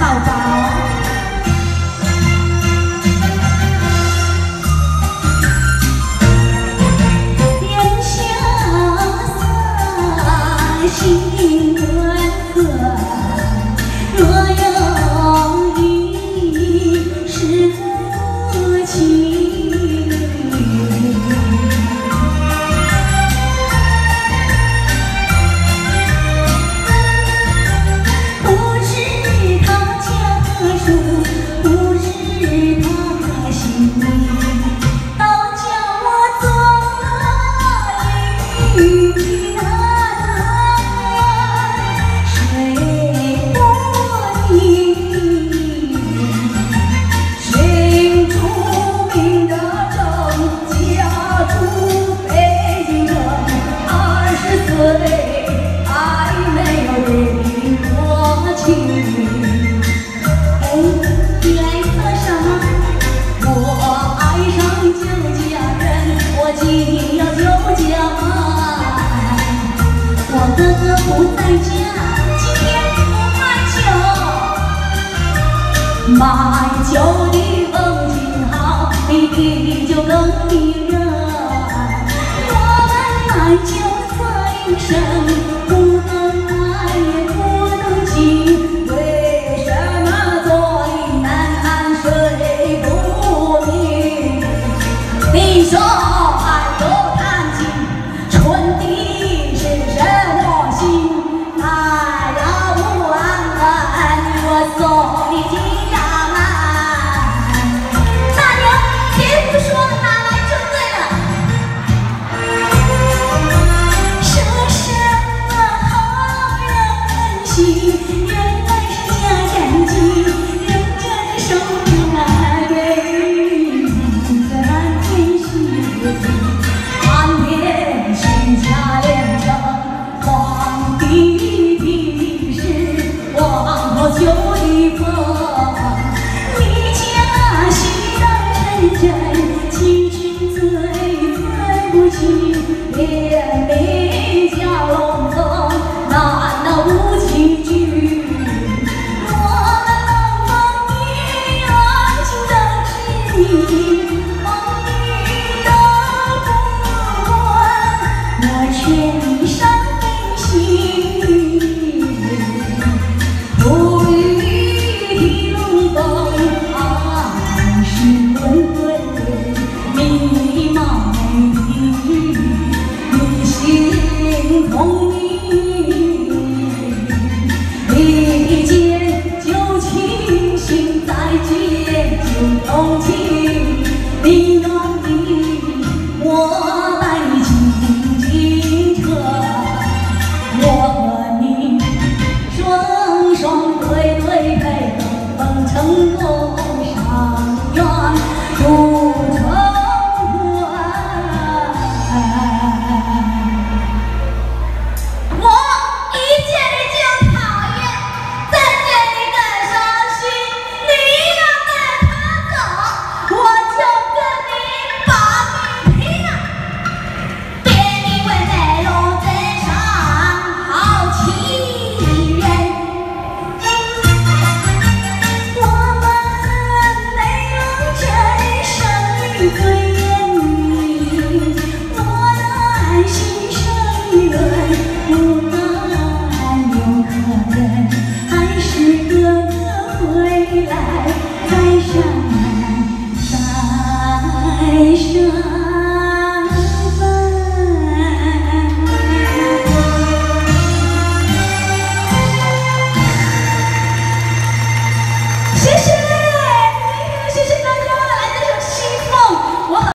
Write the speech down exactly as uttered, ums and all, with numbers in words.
宝宝。烟霞散，心温和。若有一是夫妻。 哥哥不在家，今天不买酒，买酒的风景好，你的酒更迷人。我们买酒做一生，不能爱也不能情，为什么坐立难安睡不明？你说爱多看清，春的。 送你进衙门，大娘，别胡说，拿来就对了。说什么好人心，原来是假感情，人家的手拿给你的满天星，满天星下连成皇帝的事，皇后就。 你家喜当成真，其实最对不起，连理家龙凤，难道无情剧？我们能否一样情的是你，梦里都不管，我却迷上悲喜。 同你一见就倾心，再见就动情。你愿意，我带你进京城，我和你双双对对配，共承诺。